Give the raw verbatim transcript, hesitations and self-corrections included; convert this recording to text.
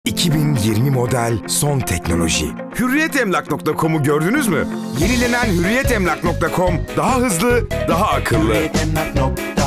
iki bin yirmi model son teknoloji. Hürriyetemlak nokta com'u gördünüz mü? Yenilenen hürriyetemlak nokta com daha hızlı, daha akıllı.